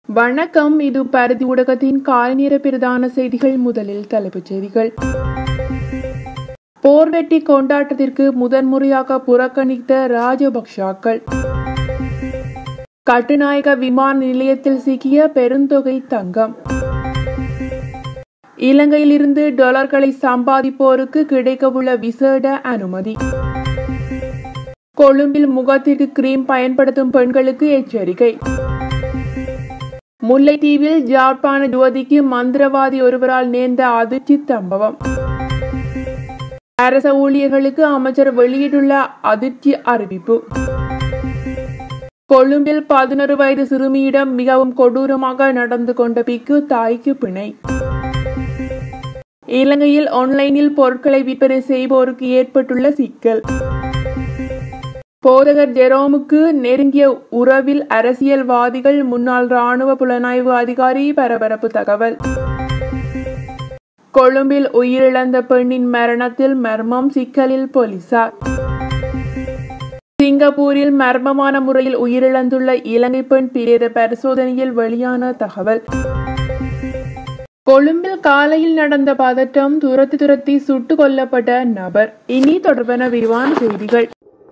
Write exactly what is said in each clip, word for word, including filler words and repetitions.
வணக்கம். இது பாரதி ஊடகத்தின் காலை நேர பிரதான செய்திகள். முதலில் தலைப்புச் செய்திகள். போர் வெற்றி கொண்டாட்டத்திற்கு முதன்முறையாக புறக்கணித்த ராஜபக்ஷாக்கள். கட்டுநாயக்க விமான நிலையத்தில் சிக்கிய பெருந்தொகை தங்கம். இலங்கையிலிருந்து டாலர்களை சம்பாதிப்போருக்கு கிடைக்கவுள்ள விசேட அனுமதி. கொழும்பில் முகத்திற்கு கிரீம் பயன்படுத்தும் பெண்களுக்கு எச்சரிக்கை. முல்லைத்தீவில் யாழ்ப்பாண யுவதிக்கு மந்திரவாதி ஒருவரால் நேர்ந்த அதிர்ச்சி சம்பவம். அரச ஊழியர்களுக்கு அமைச்சர் வெளியிட்டுள்ள அதிர்ச்சி அறிவிப்பு. கொழும்பில் பதினொரு வயது சிறுமியிடம் மிகவும் கொடூரமாக நடந்து கொண்ட பிக்கு தாய்க்கு பிணை. இலங்கையில் ஆன்லைனில் பொருட்களை விற்பனை செய்வோருக்கு ஏற்பட்டுள்ள சிக்கல். போதகர் ஜெரோமுக்கு நெருங்கிய உறவில் அரசியல்வாதிகள். முன்னாள் ராணுவ புலனாய்வு அதிகாரி பரபரப்பு தகவல். கொழும்பில் உயிரிழந்த பெண்ணின் மரணத்தில் மர்மம், சிக்கலில் போலீசார். சிங்கப்பூரில் மர்மமான முறையில் உயிரிழந்துள்ள இலங்கை பெண் பிரேத பரிசோதனையில் வெளியான தகவல். கொழும்பில் காலையில் நடந்த பதட்டம், துரத்தி துரத்தி சுட்டுக் கொல்லப்பட்ட நபர். இனி தொடர்பான விரிவான செய்திகள்.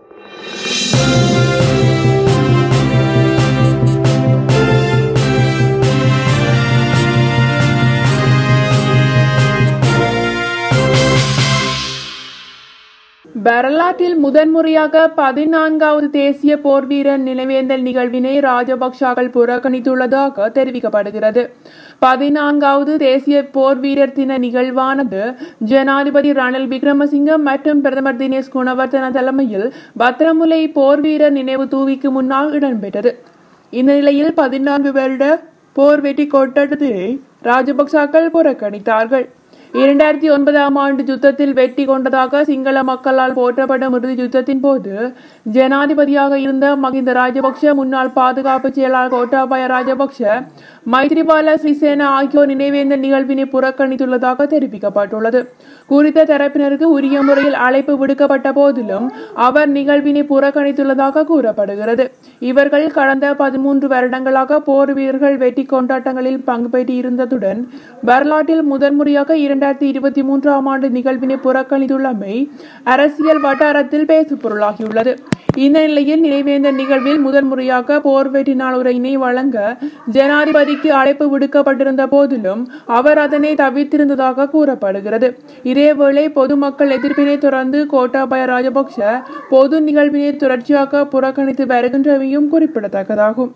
வரலாற்றில் முதன்முறையாக பதினான்காவது தேசிய போர் வீரர் நினைவேந்தல் நிகழ்வினை ராஜபக்ஷாக்கள் புறக்கணித்துள்ளதாக தெரிவிக்கப்படுகிறது. பதினான்காவது தேசிய போர் வீரர் தின நிகழ்வானது ஜனாதிபதி ரணில் விக்ரமசிங்க மற்றும் பிரதமர் தினேஷ் குணவர்தன தலைமையில் பத்திரமுல்லை போர் வீரர் நினைவு தூவிக்கு முன்னால் இடம்பெற்றது. இந்த நிலையில் பதினான்கு வருட போர் வெற்றி கொண்டாட்டத்தினை ராஜபக்ஷாக்கள் புறக்கணித்தார்கள். இரண்டாயிரத்தி ஒன்பதாம் ஆண்டு யுத்தத்தில் வெற்றி கொண்டதாக சிங்கள மக்களால் போற்றப்படும் இறுதி யுத்தத்தின் போது ஜனாதிபதியாக இருந்த மகிந்த ராஜபக்ஷ, முன்னாள் பாதுகாப்பு செயலாளர் கோட்டாபய ராஜபக்ஷ, மைத்ரிபால சிறிசேன ஆகியோர் நினைவேந்தல் நிகழ்வினை புறக்கணித்துள்ளதாக தெரிவிக்கப்பட்டுள்ளது. குறித்த தரப்பினருக்கு உரிய முறையில் அழைப்பு விடுக்கப்பட்ட போதிலும் அவர் நிகழ்வினை புறக்கணித்துள்ளதாக கூறப்படுகிறது. இவர்கள் கடந்த பதிமூன்று வருடங்களாக போர் வீரர்கள் வெற்றி கொண்டாட்டங்களில் பங்கு பெற்று இருந்ததுடன் வரலாற்றில் முதன்முறையாக இரண்டாயிரத்தி இருபத்தி மூன்றாம் ஆண்டு நிகழ்வினை புறக்கணித்துள்ளமை அரசியல் வட்டாரத்தில் பேசு பொருளாகியுள்ளது. இந்த நிலையில் நினைவேந்தல் நிகழ்வில் முதன்முறையாக போர் வெற்றி நாள் உரையினை வழங்க ஜனாதிபதிக்கு அழைப்பு விடுக்கப்பட்டிருந்த போதிலும் அவர் அதனை தவிர்த்திருந்ததாக கூறப்படுகிறது. இதேவேளை பொதுமக்கள் எதிர்ப்பினை தொடர்ந்து கோட்டாபய ராஜபக்ஷ பொது நிகழ்வினை தொடர்ச்சியாக புறக்கணித்து வருகின்றமையும் குறிப்பிடத்தக்கதாகும்.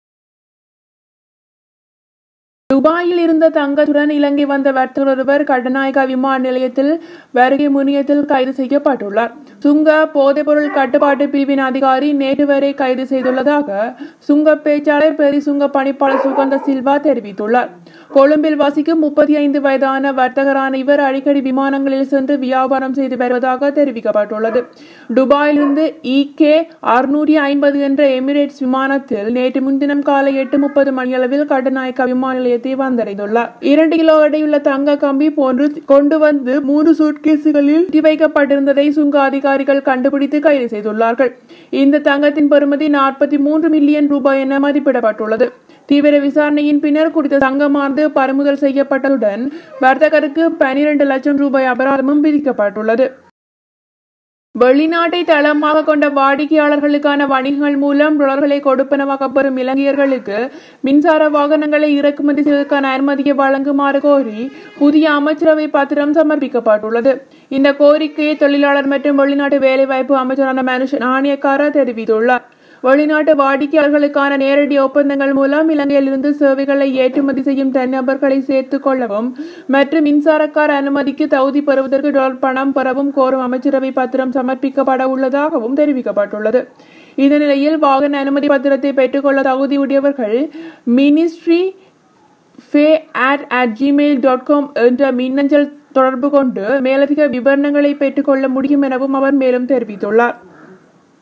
துபாயில் இருந்த தங்கத்துடன் இலங்கை வந்த வர்த்தகர் ஒருவர் கட்டுநாயக்க விமான நிலையத்தில் வருகை முனையத்தில் கைது செய்யப்பட்டுள்ளார். சுங்க போதைப்பொருள் கட்டுப்பாட்டு பிரிவின் அதிகாரி நேற்று வரை கைது செய்துள்ளதாக சுங்க பேச்சாளர் பெரி சுங்க பணிப்பாளர் சுகந்த சில்வா தெரிவித்துள்ளார். கொழும்பில் வசிக்கும் முப்பத்தி ஐந்து வயதான வர்த்தகரான இவர் அடிக்கடி விமானங்களில் சென்று வியாபாரம் செய்து வருவதாக தெரிவிக்கப்பட்டுள்ளது. துபாயிலிருந்து இ கே அறுநூற்றி ஐம்பது என்ற எமிரேட்ஸ் விமானத்தில் நேற்று முன்தினம் காலை எட்டு முப்பது மணியளவில் கட்டுநாயக்க விமான நிலையத்தை வந்தடைந்துள்ளார். இரண்டு கிலோ எடையுள்ள தங்க கம்பி போன்று கொண்டு வந்து மூன்று சூட்கேசுகளில் வைக்கப்பட்டிருந்ததை சுங்க அதிகாரிகள் கண்டுபிடித்து கைது செய்துள்ளார்கள். இந்த தங்கத்தின் பெறுமதி நாற்பத்தி மூன்று மில்லியன் ரூபாய் என மதிப்பிடப்பட்டுள்ளது. தீவிர விசாரணையின் பின்னர் குறித்த தங்கமானது பறிமுதல் செய்யப்பட்டதுடன் வர்த்தகருக்கு பனிரெண்டு லட்சம் ரூபாய் அபராதமும் விதிக்கப்பட்டுள்ளது. வெளிநாட்டை தளமாக கொண்ட வாடிக்கையாளர்களுக்கான வணிகங்கள் மூலம் டாலர்களை கொடுப்பனவாக பெறும் இலங்கையர்களுக்கு மின்சார வாகனங்களை இறக்குமதி செய்வதற்கான அனுமதியை வழங்குமாறு கோரி புதிய அமைச்சரவை பத்திரம் சமர்ப்பிக்கப்பட்டுள்ளது. இந்த கோரிக்கையை தொழிலாளர் மற்றும் வெளிநாட்டு வேலைவாய்ப்பு அமைச்சரான மனுஷ நாணயக்கார தெரிவித்துள்ளார். வெளிநாட்டு வாடிக்கையாளர்களுக்கான நேரடி ஒப்பந்தங்கள் மூலம் இலங்கையிலிருந்து சேவைகளை ஏற்றுமதி செய்யும் தனிநபர்களை சேர்த்துக் கொள்ளவும் மற்றும் மின்சாரக்கார அனுமதிக்கு தகுதி பெறுவதற்கு டாலர் பணம் பெறவும் கோரும் அமைச்சரவை பத்திரம் சமர்ப்பிக்கப்பட உள்ளதாகவும் தெரிவிக்கப்பட்டுள்ளது. இந்த நிலையில் வாகன அனுமதி பத்திரத்தை பெற்றுக்கொள்ள தகுதியுடையவர்கள் மினிஸ்ட்ரி ஃபே at at Gmail dot com என்ற மின்னஞ்சல் தொடர்பு கொண்டு மேலதிக விவரங்களை பெற்றுக்கொள்ள முடியும் எனவும் அவர் மேலும் தெரிவித்துள்ளார்.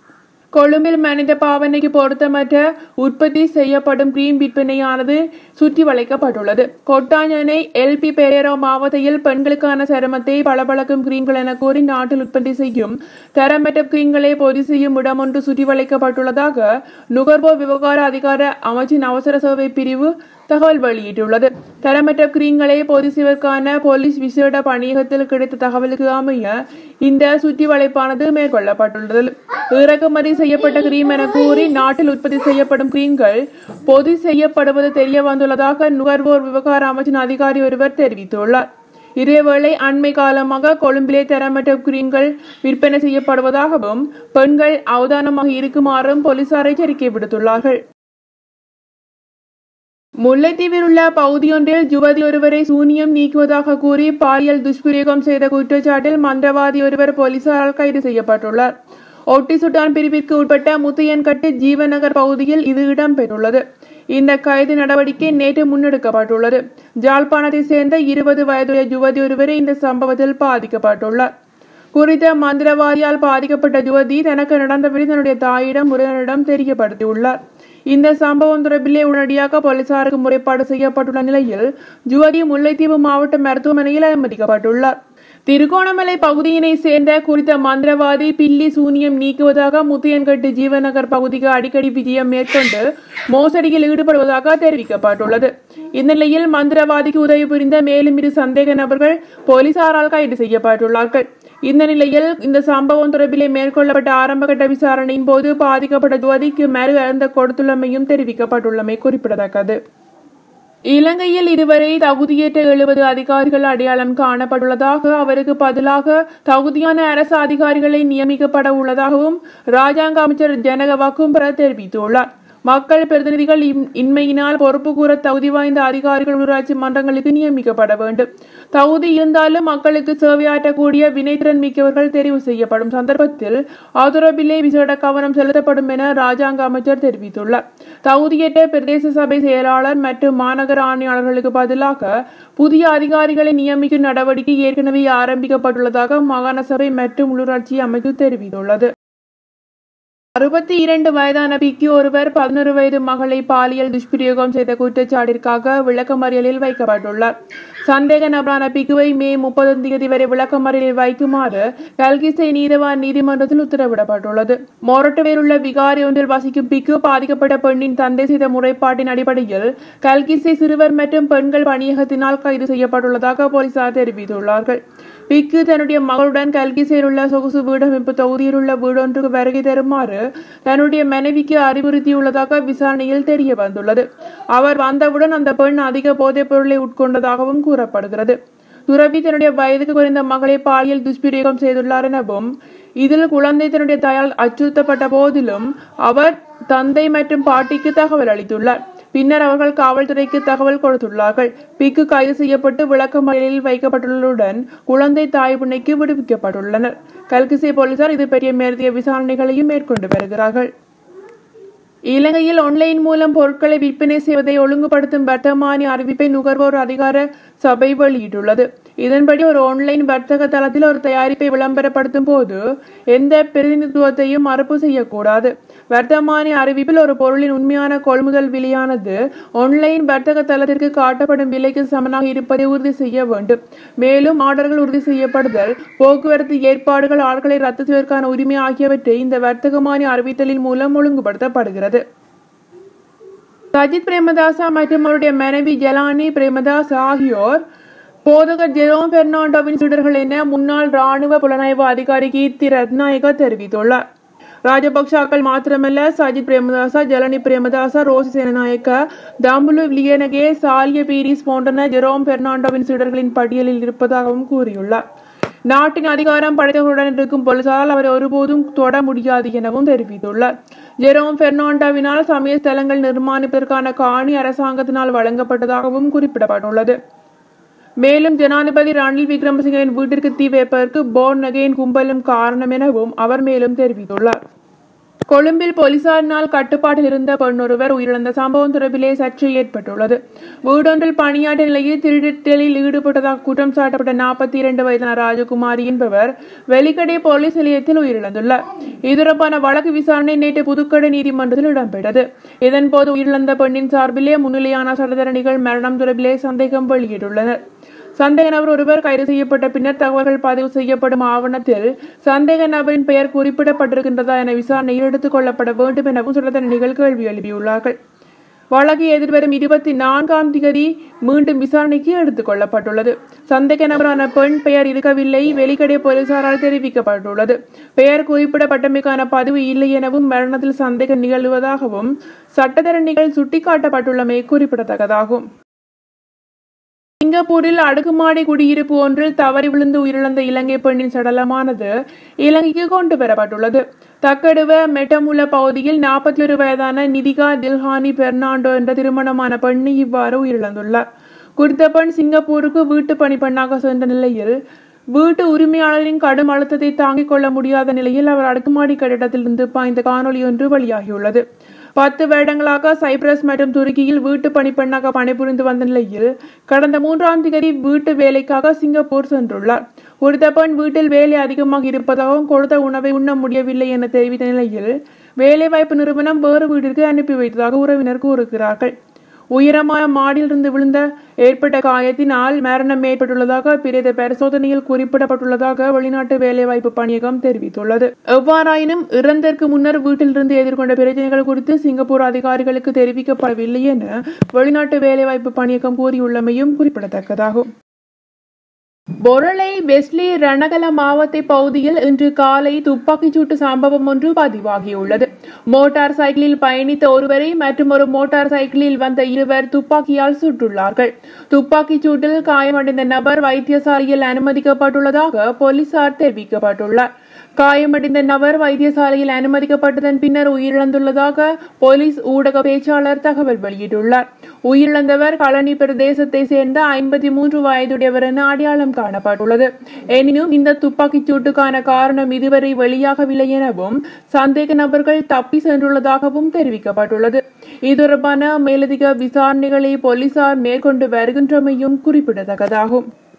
கொழும்பில் மனித பாவனைக்கு பொருத்தமற்ற உற்பத்தி செய்யப்படும் கிரீம் விற்பனையானது சுற்றி வளைக்கப்பட்டுள்ளது. கொட்டாஞ்சனை எல்பி பெரேரோ மாவட்டத்தில் பெண்களுக்கான சருமத்தை பளபளக்கும் கிரீம்கள் என கூறி நாட்டில் உற்பத்தி செய்யும் தரமற்ற கிரீம்களை பொதி செய்யும் இடம் ஒன்று சுற்றி வளைக்கப்பட்டுள்ளதாக நுகர்வோர் விவகார அதிகார அமைச்சின் அவசர சேவை பிரிவு தகவல் வெளியிட்டுள்ளது. தரமற்ற கிரீம்களை பொதி செய்வதற்கான போலீஸ் விசேட பணியகத்தில் கிடைத்த தகவலுக்கு அமைய இந்த சுற்றி வளைப்பானது மேற்கொள்ளப்பட்டுள்ளது. இறக்குமதி செய்யப்பட்ட கிரீம் என கூறி நாட்டில் உற்பத்தி செய்யப்படும் கிரீம்கள் பொதி செய்யப்படுவது தெரிய வந்துள்ளதாக நுகர்வோர் விவகார அமைச்சின் அதிகாரி ஒருவர் தெரிவித்துள்ளார். இதேவேளை அண்மை காலமாக கொழும்பிலே தரமற்ற கிரீம்கள் விற்பனை செய்யப்படுவதாகவும் பெண்கள் அவதானமாக இருக்குமாறும் போலீசார் எச்சரிக்கை விடுத்துள்ளார்கள். முல்லைத்தீவில் உள்ள பகுதியொன்றில் யுவதி ஒருவரை சூனியம் நீக்குவதாக கூறி பாலியல் துஷ்பிரயோகம் செய்த குற்றச்சாட்டில் மந்திரவாதி ஒருவர் போலீசாரால் கைது செய்யப்பட்டுள்ளார். ஒட்டி சுட்டான் பிரிவிற்கு உட்பட்ட முத்தையன்கட்டு ஜீவநகர் பகுதியில் இது இடம்பெற்றுள்ளது. இந்த கைது நடவடிக்கை நேற்று முன்னெடுக்கப்பட்டுள்ளது. ஜாழ்ப்பாணத்தை சேர்ந்த இருபது வயதுடைய யுவதி ஒருவரை இந்த சம்பவத்தில் பாதிக்கப்பட்டுள்ளார். குறித்த மந்திரவாதியால் பாதிக்கப்பட்ட யுவதி தனக்கு நடந்தபடி தன்னுடைய தாயிடம் முருகனிடம் தெரியப்படுத்தியுள்ளார். இந்த சம்பவம் தொடர்பிலே உடனடியாக போலீசாருக்கு முறைப்பாடு செய்யப்பட்டுள்ள நிலையில் யுவதி முல்லைத்தீவு மாவட்ட மருத்துவமனையில் அனுமதிக்கப்பட்டுள்ளார். திருகோணமலை பகுதியினை சேர்ந்த குறித்த மந்திரவாதி பில்லி சூனியம் நீக்குவதாக முத்தையன்கட்டு ஜீவநகர் பகுதிக்கு அடிக்கடி விஜயம் மேற்கொண்டு மோசடியில் ஈடுபடுவதாக தெரிவிக்கப்பட்டுள்ளது. இந்நிலையில் மந்திரவாதிக்கு உதவி புரிந்த மேலும் இரு சந்தேக நபர்கள் போலீசாரால் கைது செய்யப்பட்டுள்ளார்கள். இந்த நிலையில் இந்த சம்பவம் தொடர்பிலே மேற்கொள்ளப்பட்ட ஆரம்பகட்ட விசாரணையின் போது பாதிக்கப்பட்ட யுவதிக்கு மறு அருந்த கொடுத்துள்ளமையும் தெரிவிக்கப்பட்டுள்ளமை குறிப்பிடத்தக்கது. இலங்கையில் இதுவரை தகுதியற்ற எழுபது அதிகாரிகள் அடையாளம் காணப்பட்டுள்ளதாக அவருக்கு பதிலாக தகுதியான அரசு அதிகாரிகளை நியமிக்கப்பட உள்ளதாகவும் ராஜாங்க அமைச்சர் ஜனக வக்கும்பர தெரிவித்துள்ளார். மக்கள் பிரதிநிதிகள் இன்மையினால் பொறுப்பு கூற தகுதி வாய்ந்த அதிகாரிகள் உள்ளூராட்சி மன்றங்களுக்கு நியமிக்கப்பட வேண்டும். தகுதி இருந்தாலும் மக்களுக்கு சேவையாற்றக்கூடிய வினைத்திறன் மிக்கவர்கள் தெரிவு செய்யப்படும் சந்தர்ப்பத்தில் ஆதரவிலே விசேட கவனம் செலுத்தப்படும் என ராஜாங்க அமைச்சர் தெரிவித்துள்ளார். தகுதியற்ற பிரதேச சபை செயலாளர் மற்றும் மாநகர ஆணையாளர்களுக்கு பதிலாக புதிய அதிகாரிகளை நியமிக்கும் நடவடிக்கை ஏற்கனவே ஆரம்பிக்கப்பட்டுள்ளதாக மாகாண சபை மற்றும் உள்ளூராட்சி அமைச்சு தெரிவித்துள்ளது. அறுபத்தி இரண்டு வயதான பிக்கு ஒருவர் பதினொரு வயது மகளை பாலியல் துஷ்பிரயோகம் செய்த குற்றச்சாட்டிற்காக விளக்கமறியலில் வைக்கப்பட்டுள்ளார். சந்தேக நபரான பிக்குவை மே முப்பதாம் தேதி வரை விளக்கமறியலில் வைக்குமாறு கல்கிசை நீதவான் நீதிமன்றத்தில் உத்தரவிடப்பட்டுள்ளது. மொரட்டுவேல் உள்ள விகாரி ஒன்றில் வசிக்கும் பிக்கு பாதிக்கப்பட்ட பெண்ணின் தந்தை செய்த முறைப்பாட்டின் அடிப்படையில் கல்கிசை சிறுவர் மற்றும் பெண்கள் பணியகத்தினால் கைது செய்யப்பட்டுள்ளதாக போலீசார் தெரிவித்துள்ளார்கள். பிக்கு தன்னுடைய மகளுடன் கல்கிசையில் உள்ள சொகுசு வீடமைப்பு தொகுதியில் உள்ள வீடொன்றுக்கு வருகை தருமாறு தன்னுடைய மனைவிக்கு அறிவுறுத்தியுள்ளதாக விசாரணையில் தெரிய வந்துள்ளது. அவர் வந்தவுடன் அந்த பெண் அதிக போதைப் பொருளை உட்கொண்டதாகவும் கூறப்படுகிறது. துறவி தன்னுடைய வயதுக்கு குறைந்த மகளை பாலியல் துஷ்பிரயோகம் செய்துள்ளார் எனவும் இதில் குழந்தை தன்னுடைய தாயால் அச்சுறுத்தப்பட்ட போதிலும் அவர் தந்தை மற்றும் பாட்டிக்கு தகவல் அளித்துள்ளார். பின்னர் அவர்கள் காவல்துறைக்கு தகவல் கொடுத்துள்ளார்கள். பிக்கு கைது செய்யப்பட்டு விளக்கமறியலில் வைக்கப்பட்டுள்ளதுடன் குழந்தை தாய் பிணைக்கு விடுவிக்கப்பட்டுள்ளனர். கல்கிசை போலீசார் இது பற்றிய மேலதிக விசாரணைகளையும் மேற்கொண்டு வருகிறார்கள். இலங்கையில் ஆன்லைன் மூலம் பொருட்களை விற்பனை செய்வதை ஒழுங்குபடுத்தும் வர்த்தமானி அறிவிப்பை நுகர்வோர் அதிகார சபை வெளியிட்டுள்ளது. இதன்படி ஒரு ஆன்லைன் வர்த்தக தளத்தில் ஒரு தயாரிப்பை விளம்பரப்படுத்தும் போது எந்த பிரதிநிதித்துவத்தையும் மறுப்பு செய்யக்கூடாது. வர்த்தமானி அறிவிப்பில் ஒரு பொருளின் உண்மையான கொள்முதல் விலையானது ஆன்லைன் வர்த்தக தளத்திற்கு காட்டப்படும் விலைக்கு சமனாக இருப்பதை உறுதி செய்ய வேண்டும். மேலும் ஆர்டர்கள் உறுதி செய்யப்படுதல், போக்குவரத்து ஏற்பாடுகள், ஆட்களை ரத்து செய்வதற்கான உரிமை ஆகியவற்றை இந்த வர்த்தகமானி அறிவித்தலின் மூலம் ஒழுங்குபடுத்தப்படுகிறது. சஜித் பிரேமதாசா மற்றும் அவருடைய மனைவி ஜலானி பிரேமதாஸ் ஆகியோர் போதகர் ஜெரோம் பெர்னாண்டோவின் சீடர்கள் என முன்னாள் ராணுவ புலனாய்வு அதிகாரி கீர்த்தி ரத்நாயக தெரிவித்துள்ளார். ராஜபக்சாக்கள் மாத்திரமல்ல, சஜித் பிரேமதாசா, ஜலனி பிரேமதாசா, ரோசி சேனநாயக்க, தாம்புலு விலியனகே, சாலிய பீரிஸ் போன்றன ஜெரோம் பெர்னாண்டோவின் சீடர்களின் பட்டியலில் இருப்பதாகவும் கூறியுள்ளார். நாட்டின் அதிகாரம் படைத்தவர்களுடன் இருக்கும் போலீசாரால் அவரை ஒருபோதும் தொட முடியாது எனவும் தெரிவித்துள்ளார். ஜெரோம் பெர்னாண்டோவினால் சமய ஸ்தலங்கள் நிர்மாணிப்பதற்கான காணி அரசாங்கத்தினால் வழங்கப்பட்டதாகவும் குறிப்பிடப்பட்டுள்ளது. மேலும் ஜனாதிபதி ரணில் விக்ரமசிங்கவின் வீட்டிற்கு தீ வைப்பதற்கு போர்னகேன் கும்பலும் காரணம் எனவும் அவர் மேலும் தெரிவித்துள்ளார். கொழும்பில் போலீசாரினால் கட்டுப்பாட்டில் இருந்த பெண்ணொருவர் உயிரிழந்த சம்பவம் தொடர்பிலே சர்ச்சை ஏற்பட்டுள்ளது. வீடொன்றில் பணியாற்ற நிலையில் திருடலில் ஈடுபட்டதாக குற்றம் சாட்டப்பட்ட நாற்பத்தி இரண்டு வயதான ராஜகுமாரி என்பவர் வெலிக்கடை போலீஸ் நிலையத்தில் உயிரிழந்துள்ளார். இது தொடர்பான வழக்கு விசாரணை நேற்று புதுக்கடை நீதிமன்றத்தில் இடம்பெற்றது. இதன்போது உயிரிழந்த பெண்ணின் சார்பிலே முன்னிலையான சட்டத்தரணிகள் மரணம் தொடர்பிலே சந்தேகம் வெளியிட்டுள்ளனர். சந்தேக நபர் ஒருவர் கைது செய்யப்பட்ட பின்னர் தகவல்கள் பதிவு செய்யப்படும் ஆவணத்தில் சந்தேக நபரின் பெயர் குறிப்பிடப்பட்டிருக்கின்றதா என விசாரணையில் எடுத்துக் கொள்ளப்பட வேண்டும் எனவும் சட்டத்தரணிகள் கேள்வி எழுப்பியுள்ளார்கள். வழக்கு எதிர்வரும் இருபத்தி நான்காம் தேதி மீண்டும் விசாரணைக்கு எடுத்துக் கொள்ளப்பட்டுள்ளது. சந்தேக நபரான பெண் பெயர் இருக்கவில்லை வெலிக்கடை போலீசாரால் தெரிவிக்கப்பட்டுள்ளது. பெயர் குறிப்பிடப்பட்டமைக்கான பதிவு இல்லை எனவும் மரணத்தில் சந்தேகம் நிகழ்வதாகவும் சட்டத்தரணிகள் சுட்டிக்காட்டப்பட்டுள்ளமை குறிப்பிடத்தக்கதாகும். சிங்கப்பூரில் அடுக்குமாடி குடியிருப்பு ஒன்றில் தவறி விழுந்து உயிரிழந்த இலங்கை பெண்ணின் சடலமானது இலங்கைக்கு கொண்டு வரப்பட்டுள்ளது. தக்கடுவ மெட்டமுல பகுதியில் நாற்பத்தி ஒரு வயதான நிதிகா தில்ஹானி பெர்னாண்டோ என்ற திருமணமான பெண் இவ்வாறு உயிரிழந்துள்ளார். குறித்த பெண் சிங்கப்பூருக்கு வீட்டு பணி பெண்ணாக சென்ற நிலையில் வீட்டு உரிமையாளரின் கடும் அழுத்தத்தை தாங்கிக் கொள்ள முடியாத நிலையில் அவர் அடுக்குமாடி கட்டிடத்திலிருந்து பாய்ந்த காணொலி ஒன்று வெளியாகியுள்ளது. பத்து வருடங்களாக சைப்ரஸ் மற்றும் துருக்கியில் வீட்டு பணிப்பெண்ணாக பணிபுரிந்து வந்த நிலையில் கடந்த மூன்றாம் தேதி வீட்டு வேலைக்காக சிங்கப்பூர் சென்றுள்ளார். குறித்த பெண் வீட்டில் வேலை அதிகமாக இருப்பதாகவும் கொடுத்த உணவை உண்ண முடியவில்லை என தெரிவித்த நிலையில் வேலைவாய்ப்பு நிறுவனம் வேறு வீட்டிற்கு அனுப்பி வைத்ததாக உறவினர் கூறுகிறார்கள். உயரமான மாடியிலிருந்து விழுந்த ஏற்பட்ட காயத்தினால் மரணம் ஏற்பட்டுள்ளதாக பிரேத பரிசோதனையில் குறிப்பிடப்பட்டுள்ளதாக வெளிநாட்டு வேலைவாய்ப்பு பணியகம் தெரிவித்துள்ளது. எவ்வாறாயினும் இறந்ததற்கு முன்னர் வீட்டிலிருந்து எதிர்கொண்ட பிரச்சனைகள் குறித்து சிங்கப்பூர் அதிகாரிகளுக்கு தெரிவிக்கப்படவில்லை என வெளிநாட்டு வேலைவாய்ப்பு பணியகம் கூறியுள்ளமையும் குறிப்பிடத்தக்கதாகும். பொருளை வெஸ்லி ரணகல மாவட்ட பகுதியில் இன்று காலை துப்பாக்கிச்சூட்டு சம்பவம் ஒன்று பதிவாகியுள்ளது. மோட்டார் சைக்கிளில் பயணித்த ஒருவரை மற்றும் ஒரு மோட்டார் சைக்கிளில் வந்த இருவர் துப்பாக்கியால் சுட்டுள்ளார்கள். துப்பாக்கிச் சூட்டில் காயமடைந்த நபர் வைத்தியசாலையில் அனுமதிக்கப்பட்டுள்ளதாக போலீசார் தெரிவிக்கப்பட்டுள்ளார். காயமடைந்த நபர் வைத்தியசாலையில் அனுமதிக்கப்பட்டதன் பின்னர் உயிரிழந்துள்ளதாக போலீஸ் ஊடக பேச்சாளர் தகவல் வெளியிட்டுள்ளார். உயிரிழந்தவர் களனி பிரதேசத்தை சேர்ந்த ஐம்பத்தி மூன்று வயதுடையவர் என அடையாளம் காணப்பட்டுள்ளது. எனினும் இந்த துப்பாக்கிச் சூட்டுக்கான காரணம் இதுவரை வெளியாகவில்லை எனவும் சந்தேக நபர்கள் தப்பி சென்றுள்ளதாகவும் தெரிவிக்கப்பட்டுள்ளது. இது தொடர்பான மேலதிக விசாரணைகளை போலீசார் மேற்கொண்டு வருகின்றமையும் குறிப்பிடத்தக்கதாகும்.